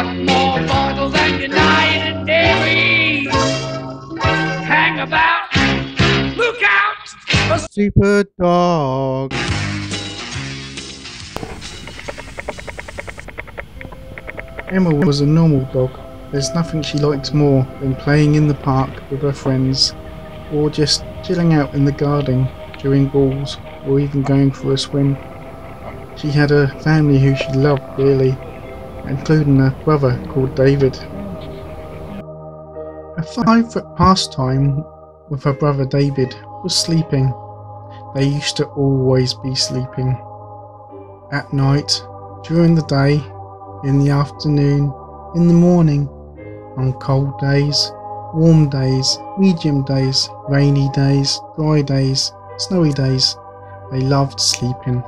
got more vital than United Dairy. Hang about, look out, a Super dog. Emma was a normal dog. There's nothing she liked more than playing in the park with her friends, or just chilling out in the garden during balls, or even going for a swim. She had a family who she loved dearly, including a brother called David. Her favourite pastime with her brother David was sleeping. They used to always be sleeping. At night, during the day, in the afternoon, in the morning, on cold days, warm days, medium days, rainy days, dry days, snowy days, they loved sleeping.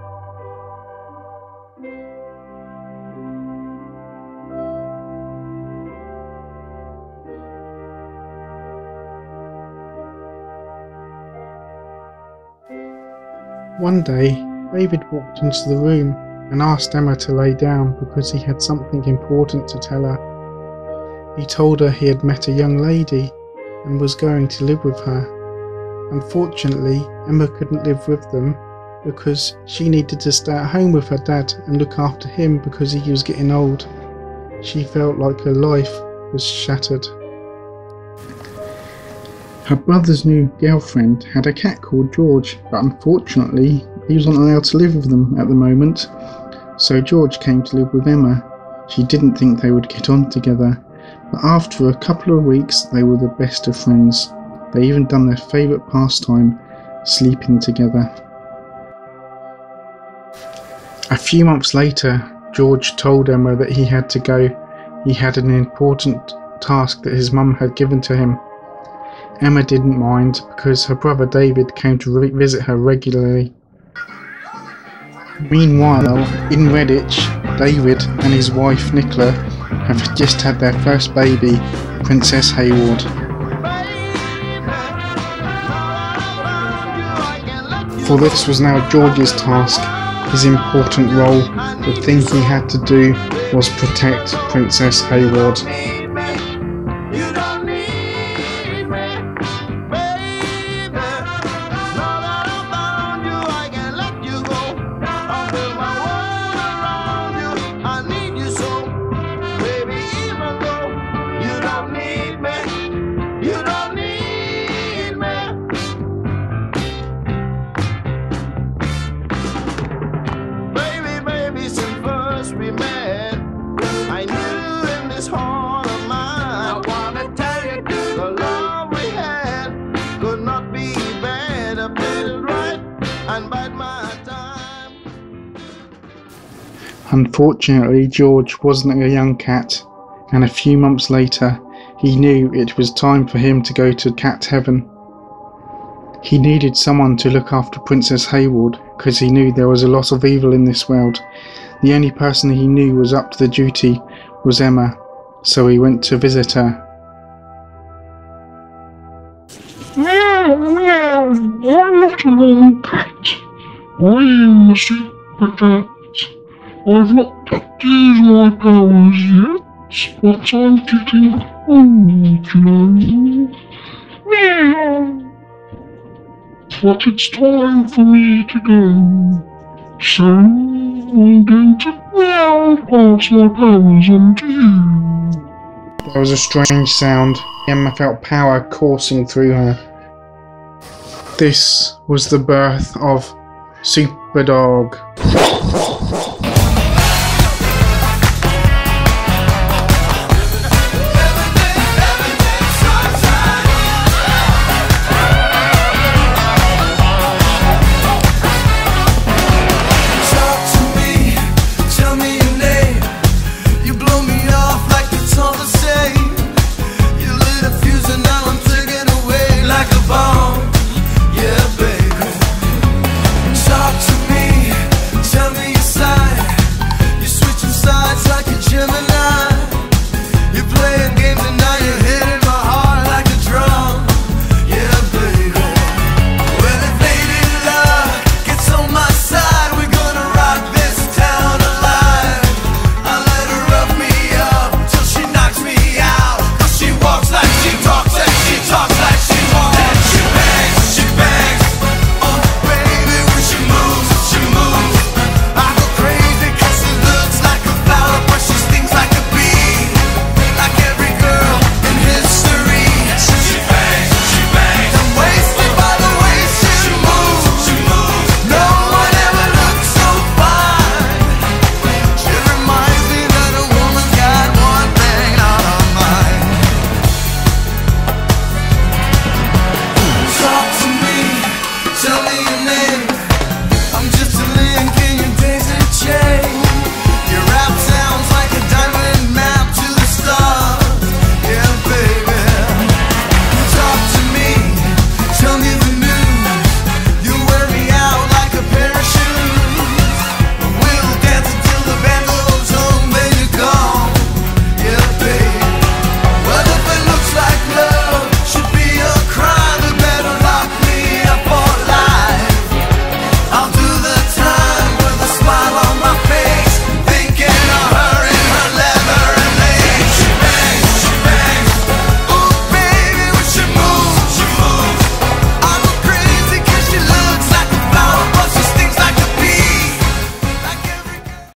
One day, David walked into the room and asked Emma to lay down because he had something important to tell her. He told her he had met a young lady and was going to live with her. Unfortunately, Emma couldn't live with them because she needed to stay at home with her dad and look after him because he was getting old. She felt like her life was shattered. Her brother's new girlfriend had a cat called George, but unfortunately he wasn't allowed to live with them at the moment, so George came to live with Emma. She didn't think they would get on together, but after a couple of weeks they were the best of friends. They even done their favourite pastime, sleeping together. A few months later, George told Emma that he had to go. He had an important task that his mum had given to him. Emma didn't mind because her brother David came to visit her regularly. Meanwhile, in Redditch, David and his wife Nicola have just had their first baby, Princess Hayward. For this was now George's task. His important role, the thing he had to do, was protect Princess Hayward. Unfortunately, George wasn't a young cat, and a few months later, he knew it was time for him to go to cat heaven. He needed someone to look after Princess Hayward, because he knew there was a lot of evil in this world. The only person he knew was up to the duty was Emma, so he went to visit her. I'm not a little cat. I am a super cat. I've not used my powers yet, but I'm getting old, you know. Meow. But it's time for me to go, so I'm going to now pass my powers on to you. There was a strange sound. Emma felt power coursing through her. This was the birth of Superdog.